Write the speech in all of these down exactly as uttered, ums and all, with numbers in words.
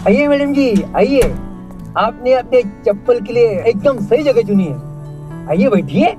आइए मैडम जी, आइए। आपने अपने चप्पल के लिए एकदम सही जगह चुनी है। आइए बैठिए।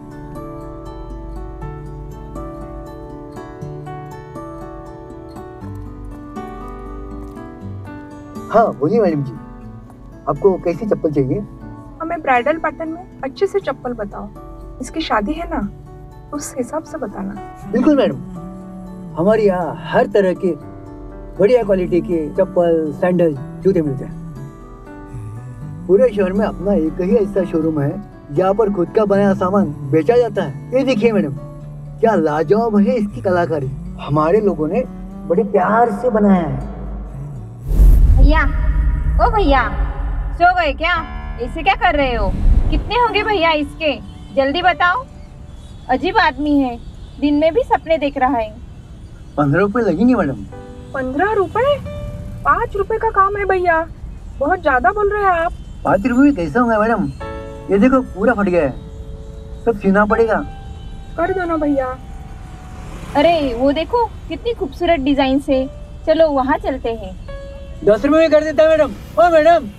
हाँ बोलिए मैडम जी, आपको कैसी चप्पल चाहिए? हमें ब्राइडल पैटर्न में अच्छे से चप्पल बताओ। इसकी शादी है ना, उस हिसाब से बताना। बिल्कुल मैडम, हमारे यहाँ हर तरह के बढ़िया क्वालिटी के चप्पल, सैंडल, जूते मिलते हैं। पूरे शहर में अपना एक ही ऐसा शोरूम है जहाँ पर खुद का बनाया सामान बेचा जाता है। ये देखिए मैडम, क्या लाजवाब है इसकी कलाकारी। हमारे लोगों ने बड़े प्यार से बनाया है। भैया, ओ भैया, सो गए क्या? ऐसे क्या कर रहे हो? कितने होंगे भैया इसके? जल्दी बताओ। अजीब आदमी है, दिन में भी सपने देख रहा है। पंद्रह रुपए लगेंगे मैडम। पंद्रह रुपए? पाँच रुपए का काम है भैया, बहुत ज्यादा बोल रहे हैं आप। पाँच रुपए कैसे होंगे मैडम? ये देखो पूरा फट गया है, सब सीना पड़ेगा। कर दो ना भैया। अरे वो देखो कितनी खूबसूरत डिजाइन से। चलो वहाँ चलते हैं। दस रुपए में कर देता है मैडम। ओ मैडम,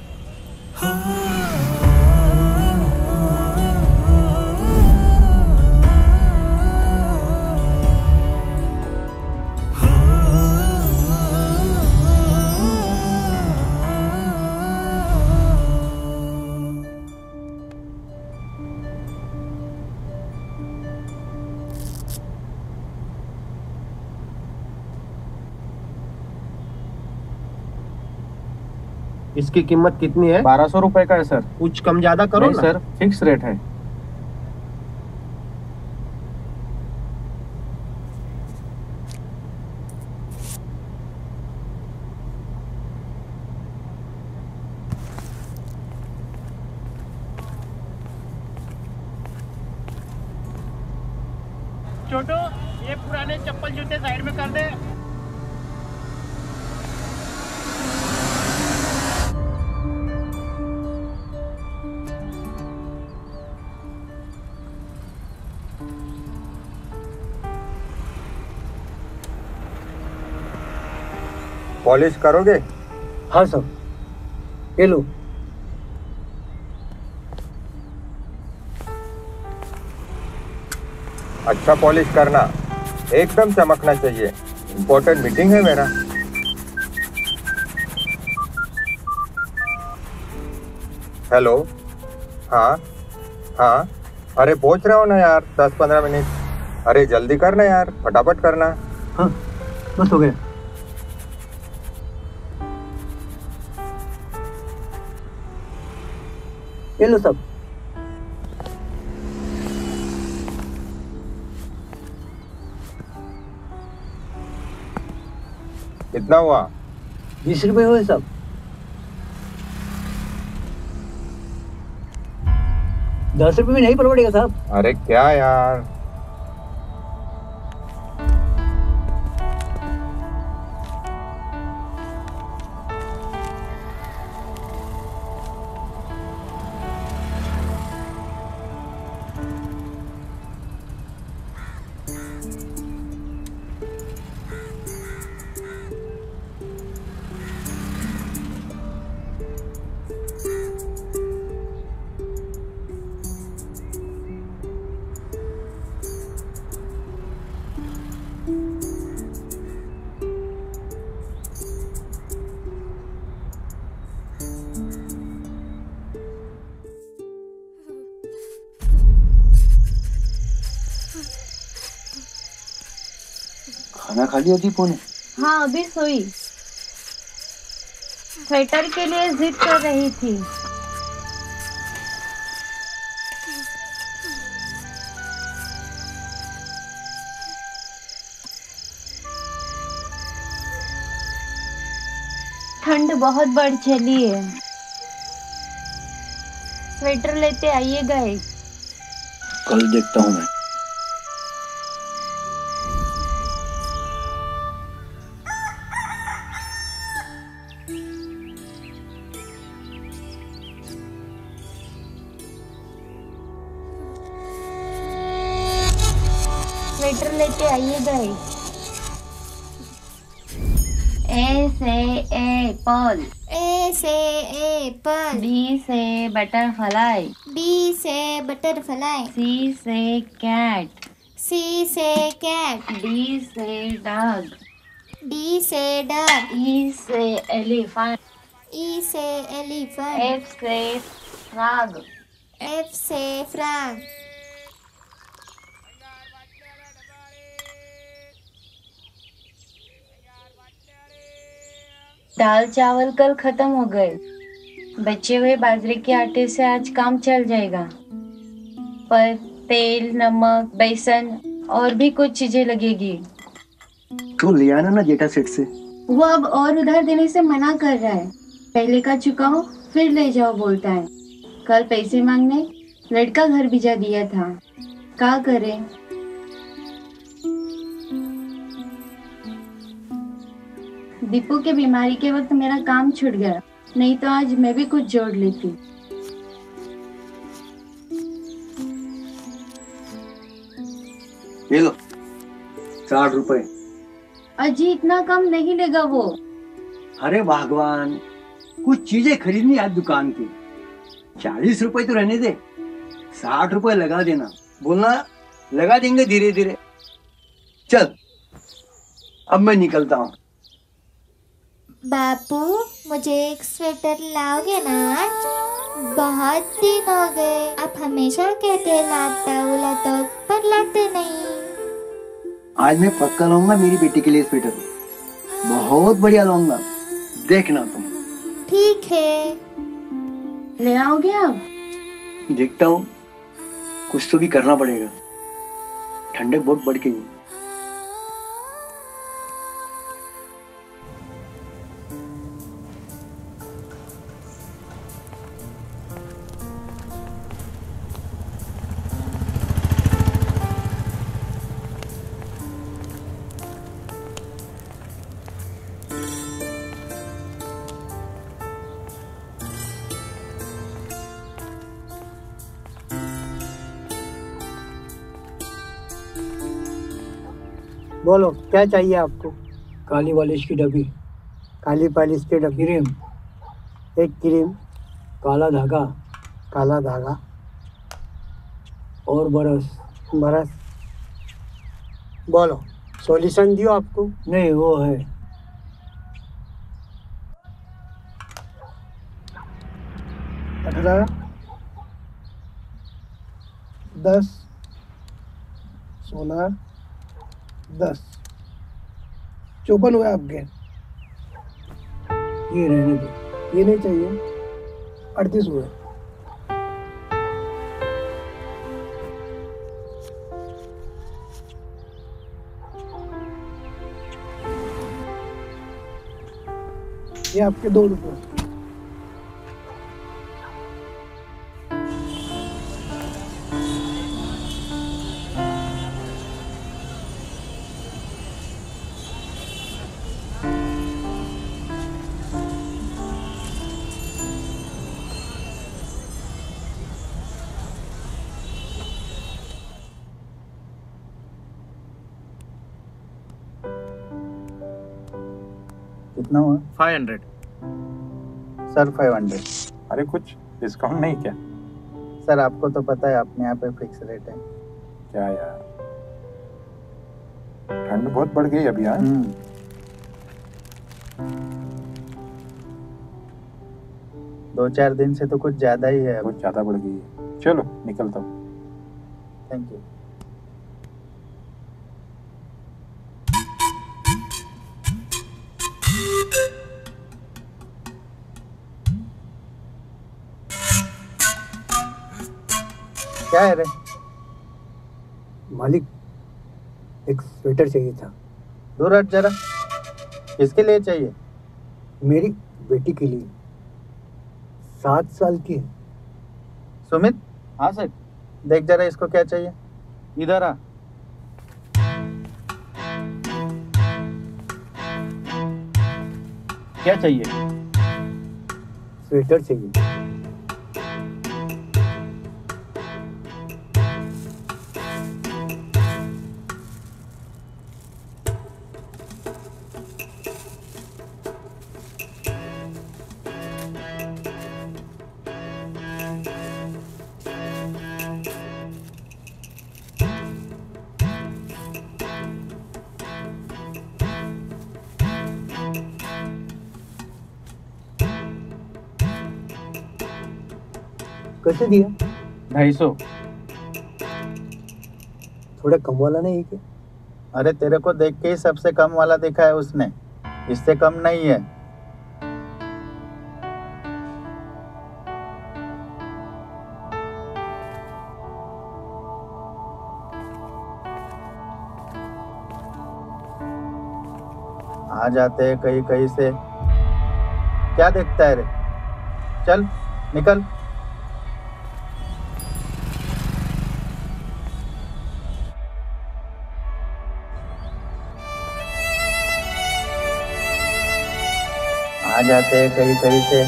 इसकी कीमत कितनी है? बारह सौ रुपए का है सर। कुछ कम ज्यादा करो नहीं ना। सर, फिक्स रेट है। छोटू, ये पुराने चप्पल जूते साइड में कर दे। पॉलिश करोगे? हाँ सर, ये लो। अच्छा पॉलिश करना, एकदम चमकना चाहिए। इम्पोर्टेंट मीटिंग है मेरा। हेलो, हाँ हाँ, अरे पहुंच रहा हो ना यार, दस पंद्रह मिनट। अरे जल्दी करना यार, फटाफट करना। हाँ बस हो गया। ये लो सब। कितना हुआ? बीस रुपए हुए सब। दस रुपए में नहीं पड़ेगा साहब। अरे क्या यार, खाना खा लिया दीपू ने? हाँ अभी सोई। स्वेटर के लिए जिद कर रही थी। ठंड बहुत बढ़ चली है, स्वेटर लेते आइएगा एक। कल देखता हूँ मैं। स्वेटर लेते आइएगा एक। ए से एप्पल। ए ए से एप्पल, बी से बटरफ्लाई, बी से बटरफ्लाई, सी से कैट, सी से कैट, डी से डॉग, डी से डग, ई से एलिफेंट, ई से एलिफेंट, एफ से फ्रॉग, एफ से फ्रॉग, दाल चावल कल खत्म हो गए, बचे हुए बाजरे के आटे से आज काम चल जाएगा, पर तेल, नमक, बेसन और भी कुछ चीजें लगेगी। तो ले आना ना जेठा सेठ से। वो अब और उधार देने से मना कर रहा है, पहले का चुकाओ फिर ले जाओ बोलता है। कल पैसे मांगने लड़का घर भिजा दिया था, क्या करें? दीपू के बीमारी के वक्त मेरा काम छूट गया, नहीं तो आज मैं भी कुछ जोड़ लेती। ये लो साठ रुपए। अजी इतना कम नहीं लेगा वो। अरे भगवान, कुछ चीजें खरीदनी आज दुकान की, चालीस रुपए तो रहने दे, साठ रुपए लगा देना। बोलना लगा देंगे धीरे धीरे। चल अब मैं निकलता हूँ। बापू मुझे एक स्वेटर लाओगे ना? बहुत दिन हो गए, आप हमेशा कहते लाता हूँ लाता हूँ, पर लाते नहीं। आज मैं पक्का लाऊंगा मेरी बेटी के लिए स्वेटर, बहुत बढ़िया लाऊंगा, देखना तुम। ठीक है। ले आओगे आप? देखता हूँ, कुछ तो भी करना पड़ेगा, ठंडक बहुत बढ़ गई है। बोलो क्या चाहिए आपको? काली पॉलिश की डब्बी, काली पॉलिश की डब्बी, क्रीम, एक क्रीम, काला धागा, काला धागा और बरस, बरस। बोलो सॉल्यूशन दियो आपको? नहीं वो है। अठारह, दस, सोलह, दस, चौपन हुआ आपके। ये रहने दो, ये नहीं चाहिए। अड़तीस हुए। ये आपके दो रुपये। कितना हुआ? Five hundred. Sir five hundred. अरे कुछ डिस्काउंट नहीं क्या? सर आपको तो पता है अपने यहाँ पे फिक्स रेट है। क्या यार, ठंड बहुत बढ़ गई अभी। हाँ दो चार दिन से तो कुछ ज्यादा ही है। बहुत ज्यादा बढ़ गई है। चलो निकलता हूँ। Thank you. क्या है रे? मालिक एक स्वेटर चाहिए था। दूर हट जरा। किसके लिए चाहिए? मेरी बेटी के लिए, सात साल की है। सुमित। हाँ सर। देख जरा इसको क्या चाहिए। इधर आ। क्या चाहिए? स्वेटर चाहिए। कैसे दिया? ढाई सौ। थोड़ा कम वाला नहीं है क्या? अरे तेरे को देख के ही सबसे कम वाला देखा है उसने, इससे कम नहीं है। आ जाते हैं कहीं कहीं से, क्या देखता है रे? चल निकल। आ जाते हैं कहीं कहीं से।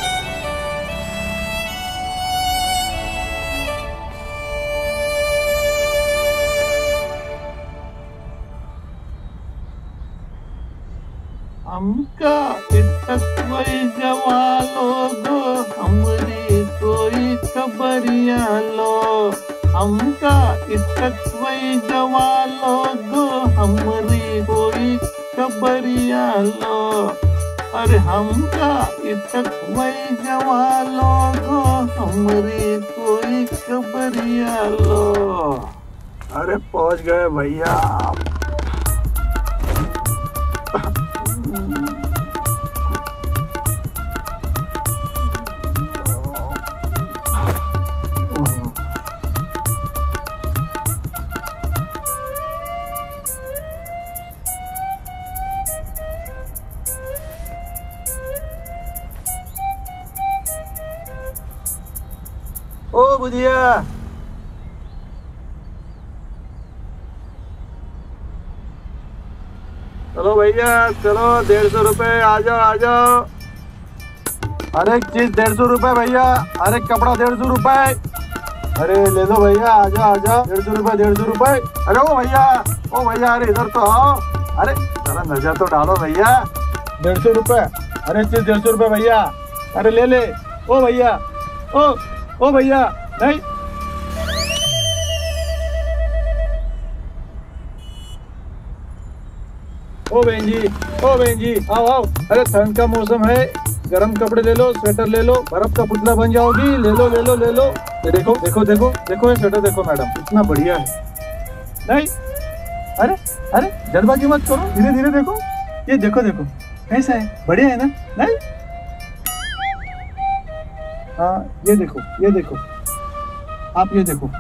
हमका इतक वही जवालो दो, हमरी कोई खबरिया लो। हमका इतक वही जवालो दो, हमरी कोई खबरिया लो। अरे हमका इतक वही जवालो दो, हमरी कोई खबरिया लो। अरे पहुंच गए भैया। ओ बुधिया, चलो भैया चलो, डेढ़ सौ रुपए। आ जाओ आ जाओ। अरे एक चीज डेढ़ सौ रुपए भैया, अरे कपड़ा डेढ़ सौ रुपए। अरे ले लो भैया, आ जाओ आ जाओ। डेढ़ सौ रुपए डेढ़ सौ रुपए। अरे ओ भैया, ओ भैया, अरे इधर तो आओ। अरे जरा नजर तो डालो भैया। डेढ़ सौ रुपए, अरे चीज डेढ़ सौ रुपए भैया। अरे ले ले। ओ भैया, ओ ओ भैया, नहीं। ओ बहन जी, ओ बहन जी, आओ आओ। अरे ठंड का मौसम है, गर्म कपड़े ले लो, स्वेटर ले लो, बर्फ का पुतला बन जाओगी। ले लो ले लो ले लो। ये देखो देखो देखो देखो, ये स्वेटर देखो मैडम, इतना बढ़िया है। नहीं, अरे अरे जल्दबाजी मत करो, धीरे धीरे देखो। ये देखो देखो कैसा है, बढ़िया है ना? नहीं, हाँ ये देखो ये देखो, आप ये देखो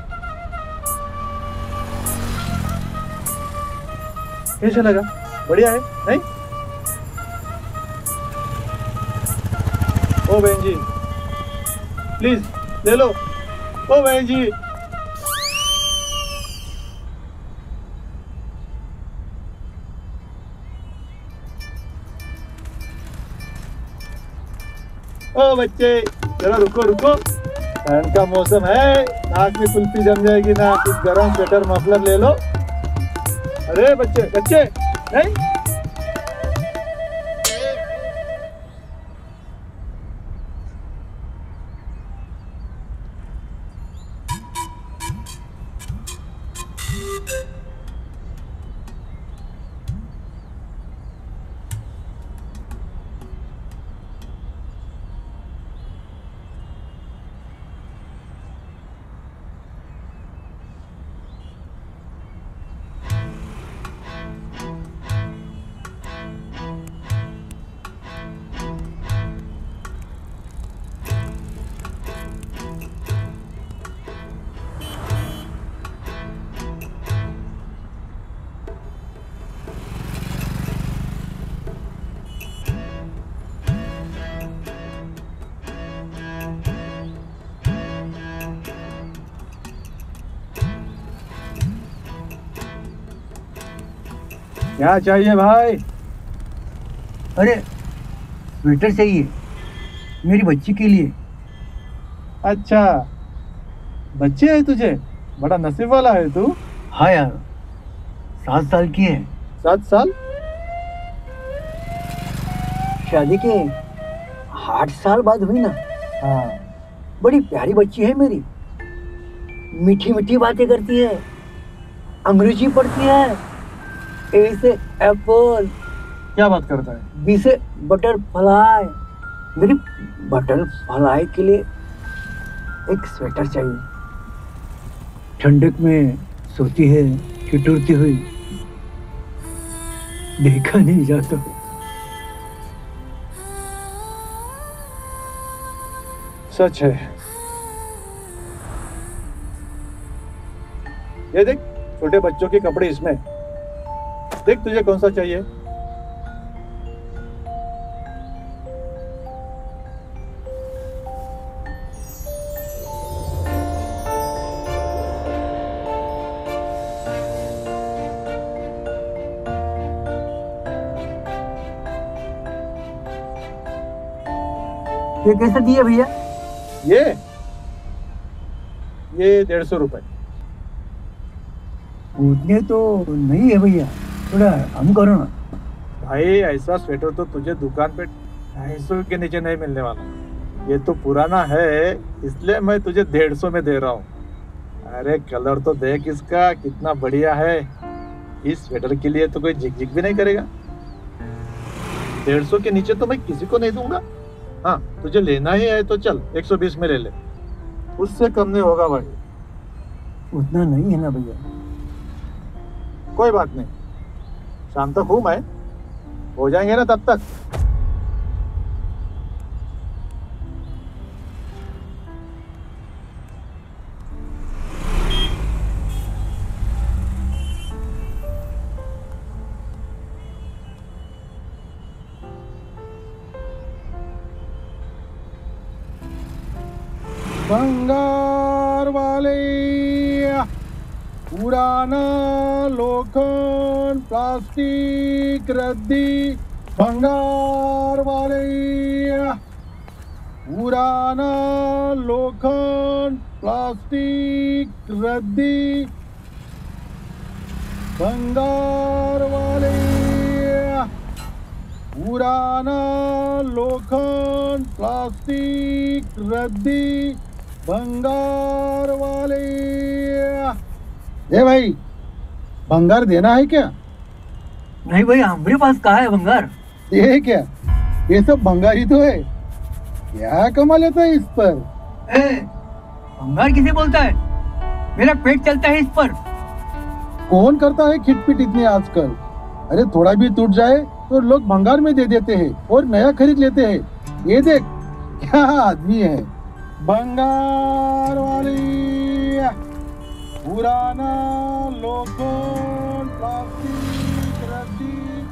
कैसा लगा? बढ़िया है नहीं? ओ बहन जी प्लीज ले लो। ओ बहन जी, ओ बच्चे जरा रुको रुको, ठंड का मौसम है, नाक में कुल्फी जम जाएगी ना, कुछ गर्म स्वेटर मफलर ले लो। अरे बच्चे बच्चे नहीं, क्या चाहिए भाई? अरे स्वेटर चाहिए मेरी बच्ची के लिए। अच्छा बच्चे है तुझे, बड़ा नसीब वाला है तू। हाँ यार, सात साल की है। सात साल? शादी के आठ साल बाद हुई ना। हाँ, बड़ी प्यारी बच्ची है मेरी, मीठी मीठी बातें करती है, अंग्रेजी पढ़ती है। ए से एप्पल, क्या बात करता है? बी से बटरफ्लाई। मेरी बटरफ्लाई के लिए एक स्वेटर चाहिए। ठंडक में सोती है ठिठुरती हुई, देखा नहीं जाता। सच है। ये देख, छोटे बच्चों के कपड़े इसमें। देख तुझे कौन सा चाहिए। ये कैसे दिए भैया? ये ये डेढ़ सौ रुपए। उतने तो नहीं है भैया, थोड़ा कम करो ना। भाई ऐसा स्वेटर तो तुझे दुकान पे ढाई सौ के नीचे नहीं मिलने वाला। ये तो पुराना है, इसलिए मैं तुझे डेढ़ सौ में दे रहा हूँ। अरे कलर तो देख इसका कितना बढ़िया है। इस स्वेटर के लिए तो कोई झिक झिक भी नहीं करेगा। डेढ़ सौ के नीचे तो मैं किसी को नहीं दूंगा। हाँ, तुझे लेना ही है तो चल एक सौ बीस में ले ले, उससे कम नहीं होगा भाई। उतना नहीं है ना भैया। कोई बात नहीं, शाम तक हूँ मैं, हो जाएंगे ना तब तक। भंगार वाले पुराना लोखंड प्लास्टिक रद्दी। भंगार वाले पुराना लोखंड प्लास्टिक रद्दी। भंगार वाले पुराना लोखंड प्लास्टिक रद्दी। भंगार वाले। ए भाई, भंगार देना है क्या? नहीं भैया, हमारे पास कहाँ है भंगार? ये क्या, ये सब भंगार ही तो है। क्या कमा लेता है इस पर? ए, भंगार किसे बोलता है? मेरा पेट चलता है इस पर। कौन करता है खिटपिट इतनी आजकल? अरे थोड़ा भी टूट जाए तो लोग भंगार में दे देते हैं और नया खरीद लेते हैं। ये देख क्या आदमी है। भंगार वाली पुराना लोखंड प्लास्टिक रद्दी।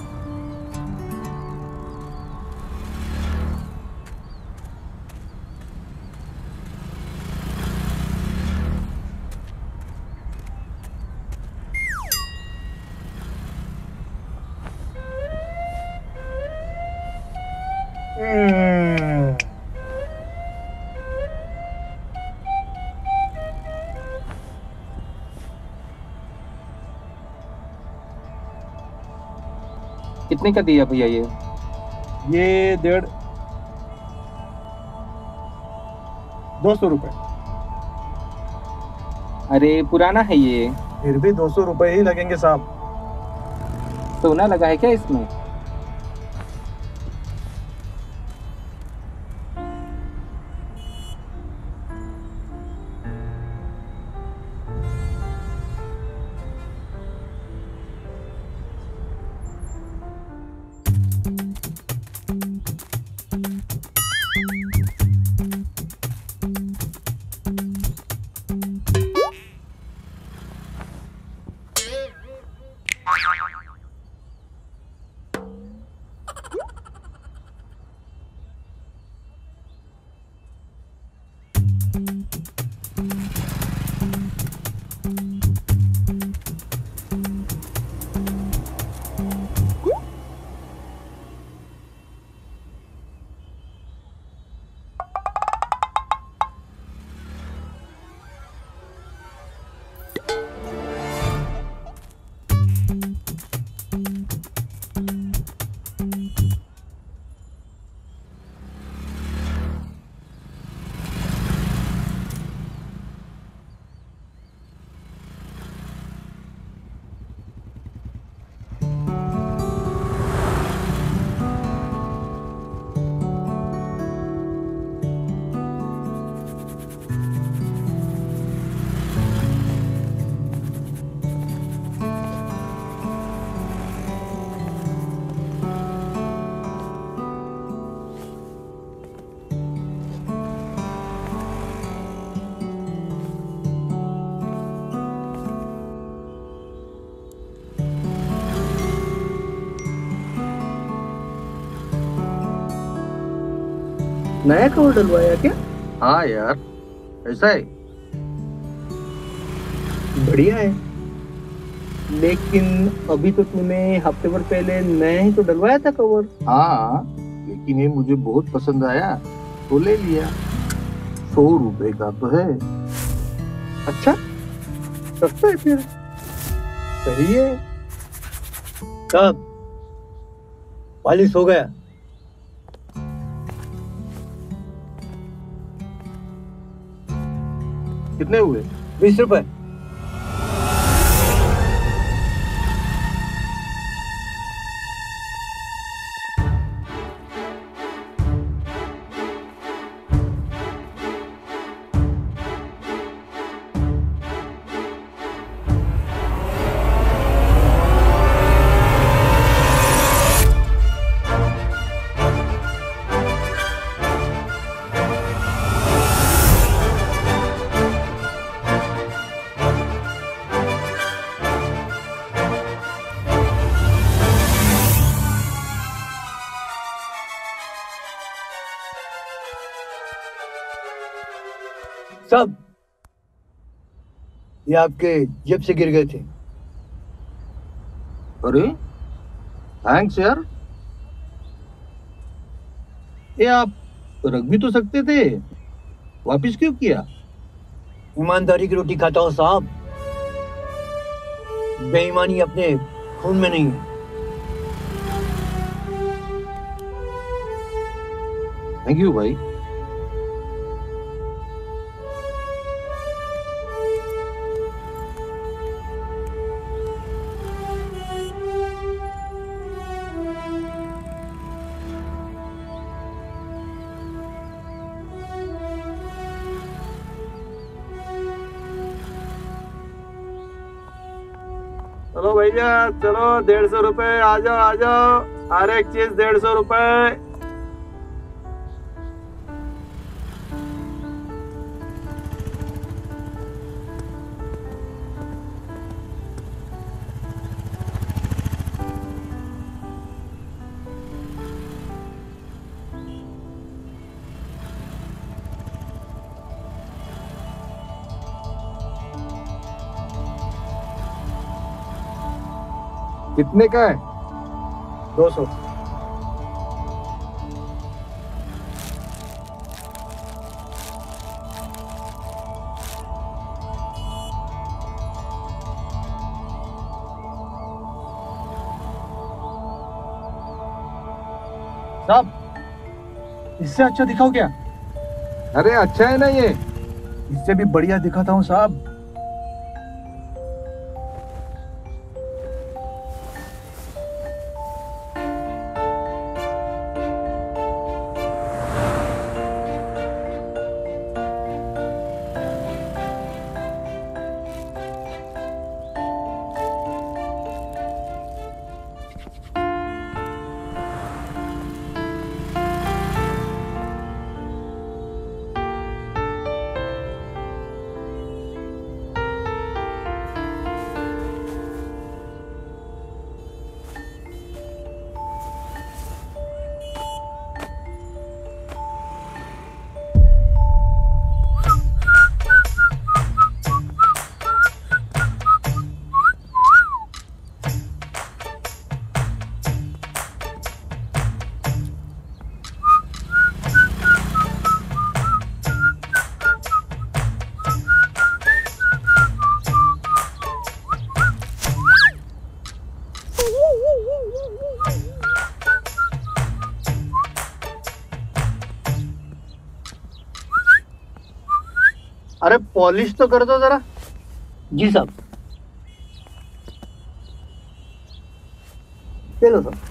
कितने का दिया भैया ये? ये डेढ़ दो सौ रुपए। अरे पुराना है ये। फिर भी दो सौ रुपए ही लगेंगे साहब। सोना लगा है क्या इसमें? नया कवर डलवाया क्या? हाँ यार, ऐसा है। बढ़िया है, लेकिन अभी तो तूने हफ्ते भर पहले नया ही तो डलवाया था कवर। हाँ, लेकिन ये मुझे बहुत पसंद आया तो ले लिया। सौ रुपए का तो है। अच्छा, सस्ता है फिर, सही है। कब पॉलिश हो गया? कितने हुए? बीस रुपए। सब ये आपके जेब से गिर गए थे। अरे थैंक्स यार। ये आप रख भी तो सकते थे, वापिस क्यों किया? ईमानदारी की रोटी खाता हूँ साहब, बेईमानी अपने खून में नहीं है। थैंक यू भाई। चलो भैया चलो, डेढ़ सौ रुपए। आ जाओ आ जाओ, हर एक चीज डेढ़ सौ रुपए। कितने का है? दो सौ। साहब, इससे अच्छा दिखाओ क्या? अरे अच्छा है ना ये? इससे भी बढ़िया दिखाता हूँ साहब। अरे पॉलिश तो कर दो जरा। जी साहब। चलो साहब।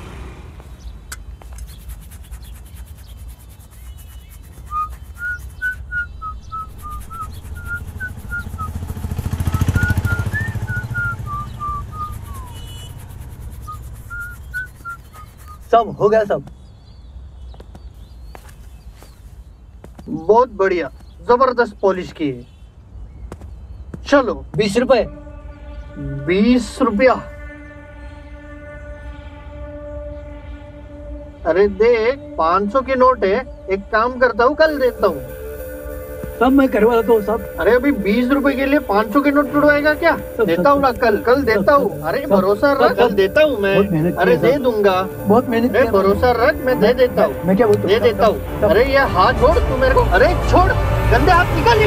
सब हो गया सब। बहुत बढ़िया, जबरदस्त पॉलिश की है। चलो बीस रुपए। बीस रुपया? अरे देख, पाँच सौ के नोट है, एक काम करता हूँ, कल देता हूँ। सब मैं करवा देता हूँ सब। अरे अभी बीस रुपए के लिए पाँच सौ के नोट टुड़वाएगा क्या? देता हूँ ना, कल कल देता हूँ। अरे भरोसा रख, कल देता हूँ मैं। अरे दे दूंगा, बहुत मेहनत। अरे भरोसा रख, मैं दे देता हूँ। मैं क्या बोलता हूँ? दे देता हूँ। अरे ये हाथ छोड़ तू मेरे को। अरे छोड़, गंदे हाथ निकाल।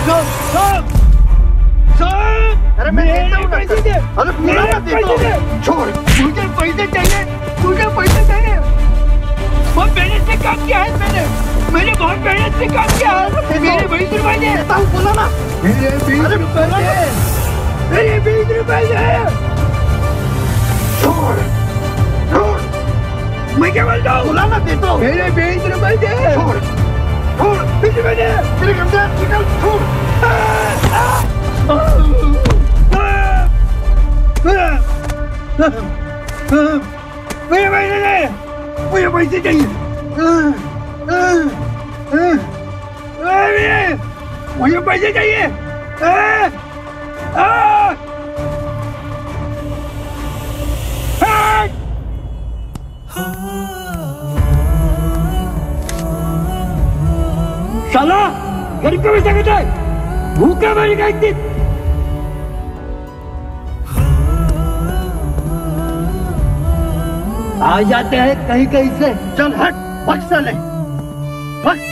अरे मैं देता हूँ ना। अरे पूरा मत देता हूँ। छोड़, मुझे पैसे चाहिए, मुझे पैसे चाहिए। बहुत मेहनत से काम किया है मैंने, मैंने बहुत मेहनत से काम किया है। मेरे बीस रुपए दे। देता हूँ, बोला ना। मेरे बीस रुपए दे, मेरे बीस रुपए दे। छोड़, छोड़। मैं क्या बोलता हूँ? बोला ना देता हूँ। मेरे बीस रुपए दे। छोड़, छोड़। बीस रुपए दे। तेरे गंदे हाथ निकाल, छोड़। मुझे पैसे दे, मुझे पैसे चाहिए। मुझे पैसे चाहिए। साला गरीब का पैसा खाता है, भूखा मरेगा एक दिन। आ जाते हैं कहीं कहीं से। चल हट, भग साले, भग।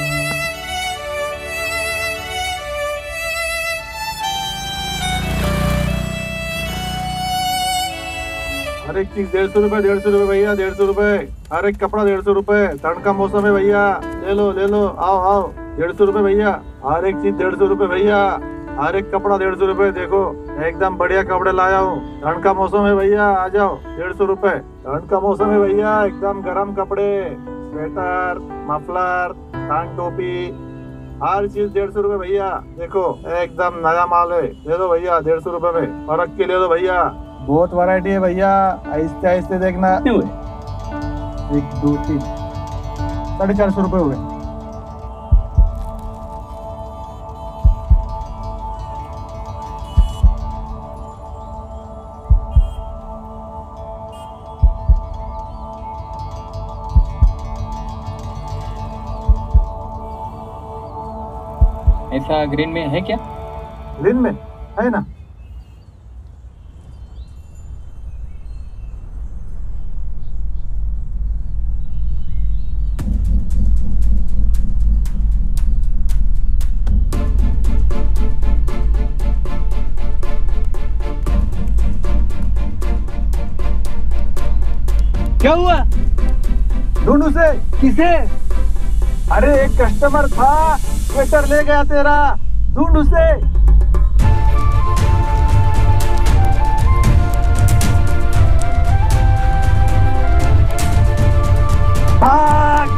हर एक चीज डेढ़ सौ रुपए, डेढ़ सौ रुपए भैया, डेढ़ सौ रुपए। हर एक कपड़ा डेढ़ सौ रुपए। ठंड का मौसम है भैया, ले लो ले लो, आओ आओ। डेढ़ सौ रुपए भैया, हर एक चीज डेढ़ सौ रुपए भैया। हर एक कपड़ा डेढ़ सौ रुपए। देखो एकदम बढ़िया कपड़े लाया हूँ। ठंड का मौसम है भैया, आ जाओ, डेढ़ सौ रुपए। ठंड का मौसम है भैया, एकदम गर्म कपड़े, स्वेटर, मफलर, टांग टोपी, हर चीज डेढ़ सौ रुपए भैया। देखो एकदम नया माल है, ले लो भैया डेढ़ सौ रुपए में। फर्क के ले लो भैया, बहुत वैरायटी है भैया। आहिस्ते आहिस्ते देखना। एक दो तीन, साढ़े चार सौ रुपए हो गए। ऐसा ग्रीन में है क्या? ग्रीन में है ना। क्या हुआ? ढूंढ उसे। किसे? अरे एक कस्टमर था, स्वेटर ले गया तेरा, ढूंढ उसे। भाग!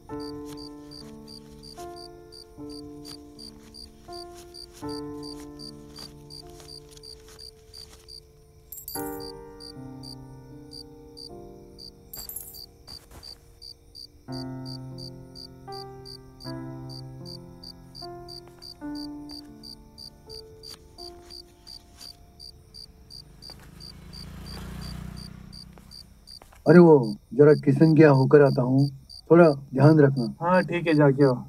अरे वो जरा किशन क्या होकर आता हूँ, थोड़ा ध्यान रखना। हाँ ठीक है, जाके आओ।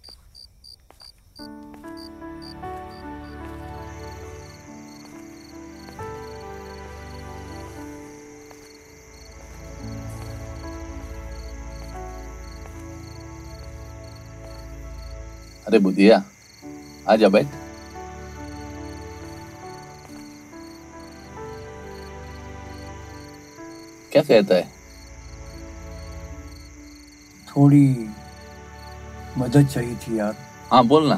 अरे बुधिया, आजा बैठ। क्या कहता है? थोड़ी मदद चाहिए थी यार। हाँ बोलना।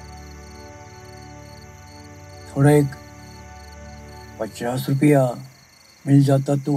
थोड़ा एक पचास रुपया मिल जाता तो।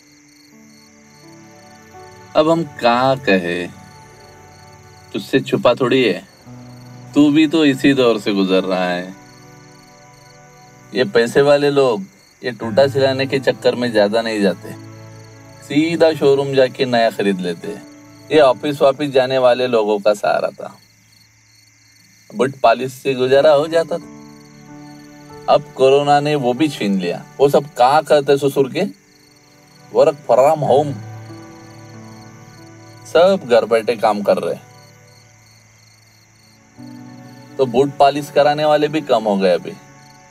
अब हम क्या कहे, तुझसे छुपा थोड़ी है, तू भी तो इसी दौर से गुजर रहा है। ये पैसे वाले लोग ये टूटा सिलाने के चक्कर में ज्यादा नहीं जाते, सीधा शोरूम जाके नया खरीद लेते। ये ऑफिस वापिस जाने वाले लोगों का सहारा था, बट पॉलिश से गुजारा हो जाता था। अब कोरोना ने वो भी छीन लिया। वो सब कहाँ करते ससुर के, वर्क फ्रॉम होम, सब घर बैठे काम कर रहे। तो बूट पॉलिश कराने वाले भी कम हो गए। अभी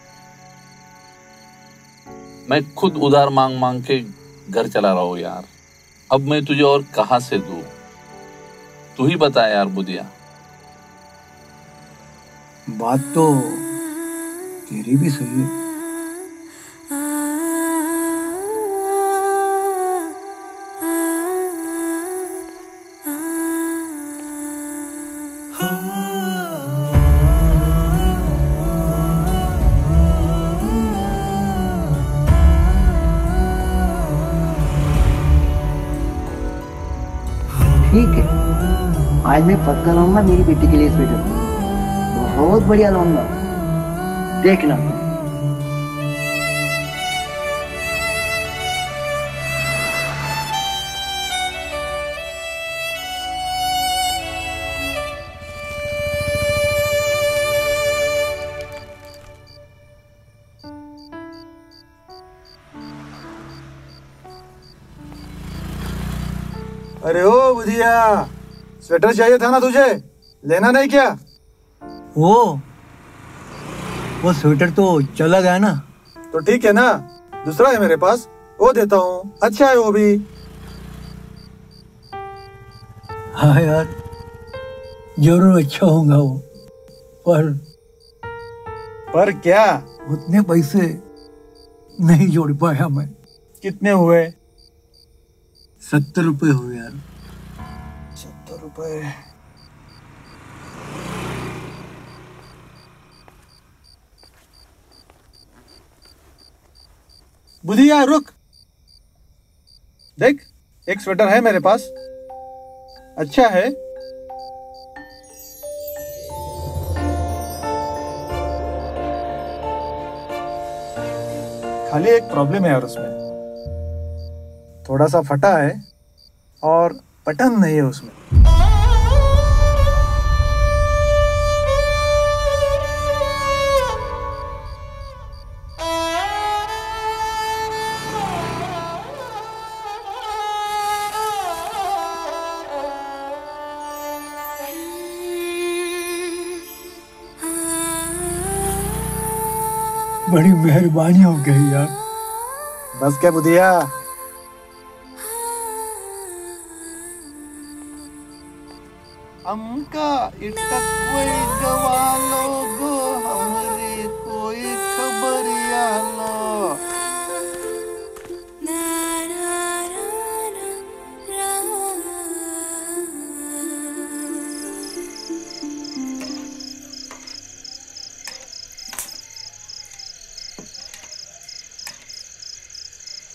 मैं खुद उधार मांग मांग के घर चला रहा हूं यार। अब मैं तुझे और कहां से दूं, तू ही बता यार बुधिया। बात तो तेरी भी सही है। ठीक है, आज मैं पक्का लाऊंगा मेरी बेटी के लिए स्वेटर, बहुत बढ़िया लाऊंगा, देखना। अरे ओ बुधिया, स्वेटर चाहिए था ना तुझे, लेना नहीं क्या? वो वो स्वेटर तो चला गया ना। तो ठीक है ना, दूसरा है मेरे पास, वो देता हूँ, अच्छा है वो भी। हाँ यार, जरूर अच्छा होगा वो, पर पर क्या? उतने पैसे नहीं जोड़ पाया मैं। कितने हुए? सत्तर रुपए हुए यार। सत्तर रुपए? बुधिया रुक, देख एक स्वेटर है मेरे पास, अच्छा है। खाली एक प्रॉब्लम है यार उसमें, थोड़ा सा फटा है और बटन नहीं है उसमें। बड़ी मेहरबानी हो गई यार। बस क्या बुधिया, हमका इटक कोई जवानो गो, हमरे कोई खबरिया लो।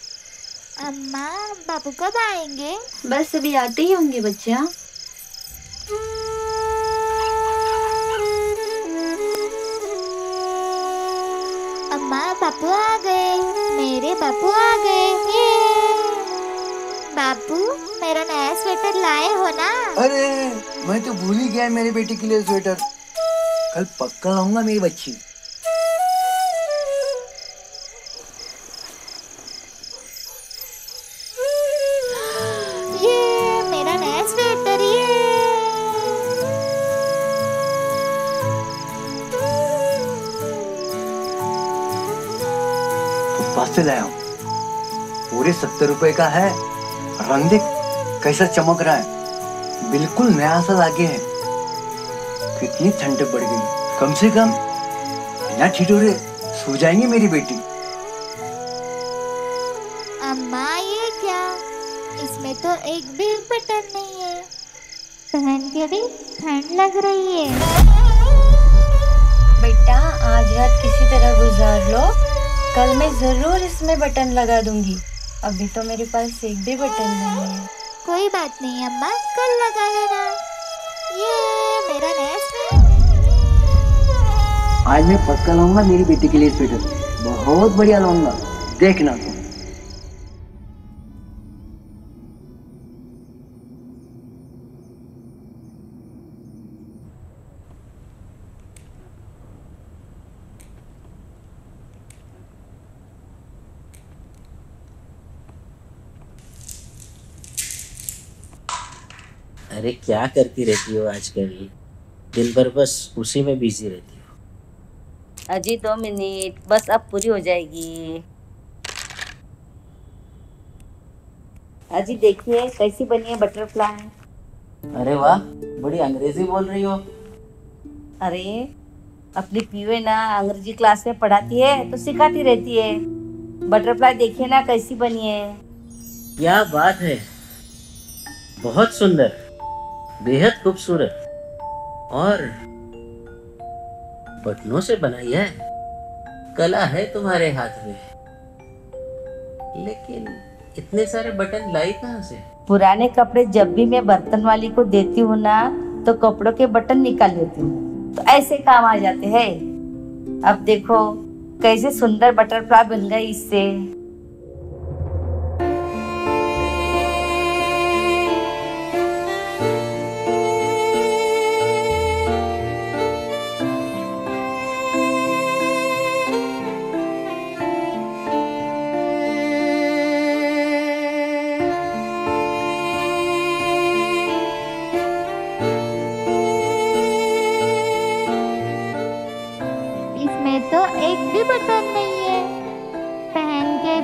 अम्मा, बाबू कब आएंगे? बस अभी आते ही होंगे बच्चा। बापू आ गए, मेरे बापू आ गए। ये बापू मेरा नया स्वेटर लाए हो ना? अरे मैं तो भूल ही गया मेरी बेटी के लिए स्वेटर। कल पक्का लाऊंगा मेरी बच्ची। ये मेरा नया स्वेटर। ये पास से लाया हूँ, पूरे सत्तर रुपए का है। रंग देख कैसा चमक रहा है, बिल्कुल नया सा लागे है। कितनी ठंडक बढ़ गई, कम से कम बिना ठिठुरे सो जाएंगी मेरी बेटी। अम्मा ये क्या, इसमें तो एक भी बटन नहीं है। पहन के भी ठंड लग रही है। बेटा आज रात किसी तरह गुजार लो, कल मैं जरूर इसमें बटन लगा दूंगी। अभी तो मेरे पास एक भी बटन नहीं है। कोई बात नहीं अम्मा, कल लगा लेना। ये मेरा नया स्वेटर। आज मैं पक्का लाऊंगा मेरी बेटी के लिए स्वेटर, बहुत बढ़िया लाऊंगा, देखना तुम। अरे क्या करती रहती हो आजकल, दिन भर बस उसी में बिजी रहती हो। अजी दो मिनट बस, अब पूरी हो जाएगी। अजी देखिए कैसी बनी है बटरफ्लाई। अरे वाह, बड़ी अंग्रेजी बोल रही हो। अरे अपनी पीवे ना अंग्रेजी क्लास में पढ़ाती है तो सिखाती रहती है। बटरफ्लाई देखिए ना कैसी बनी है। क्या बात है, बहुत सुंदर, बेहद खूबसूरत, और बटनों से बनाई है। कला है तुम्हारे हाथ में। लेकिन इतने सारे बटन लाई कहाँ से? पुराने कपड़े जब भी मैं बर्तन वाली को देती हूँ ना, तो कपड़ों के बटन निकाल लेती हूँ, तो ऐसे काम आ जाते हैं। अब देखो कैसे सुंदर बटरफ्लाई बन गई इससे। इसमें तो एक भी बटन नहीं है। पहन के